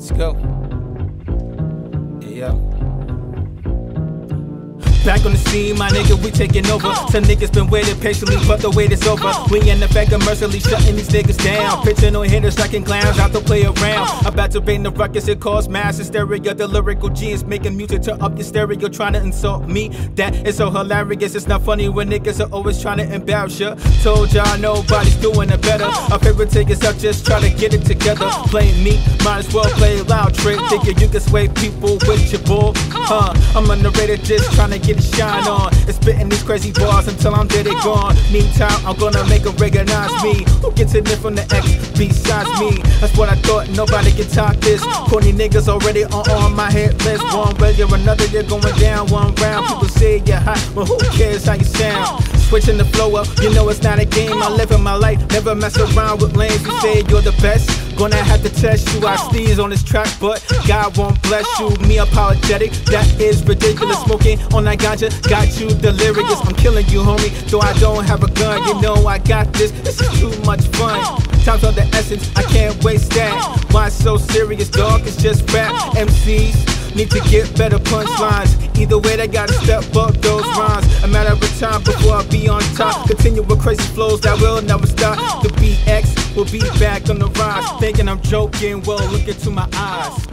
Let's go. Yeah. Back on the scene, my nigga, we taking over. Some niggas been waiting patiently, but the wait is over. We in effect commercially shutting these niggas down. Pitching on hitters, striking clowns, out to play around. About to bring the ruckus, it caused mass hysteria. The lyrical genius making music turn up the stereo, trying to insult me. That is so hilarious, it's not funny when niggas are always trying to embarrass ya. Told y'all nobody's doing it better. Our favorite take is up, just try to get it together. Playing me, might as well play a loud trick. Thinking you can sway people with your bull. I'm underrated, just trying to get it shine on. And spitting these crazy bars until I'm dead and gone. Meantime, I'm gonna make them recognize me. Who gets it in from the X besides me? That's what I thought, nobody can top this. Corny niggas already on my hit list. One way or another, you're going down one round. People say you're hot, but who cares how you sound? Switching the flow up, you know it's not a game. I live in my life, never mess around with lanes. You say you're the best, gonna have to test you. I sneeze on this track, but God won't bless you. Me apologetic, that is ridiculous. Smoking on that ganja, got you delirious. I'm killing you, homie, though I don't have a gun. You know I got this, this is too much fun. Time's of the essence, I can't waste that. Why so serious, dog? It's just rap. MCs need to get better punchlines. Either way, they gotta step up those rhymes. A matter of time before I be on top. Continue with crazy flows that will never stop. The BX will be back on the rise. Thinking I'm joking, well, look into my eyes.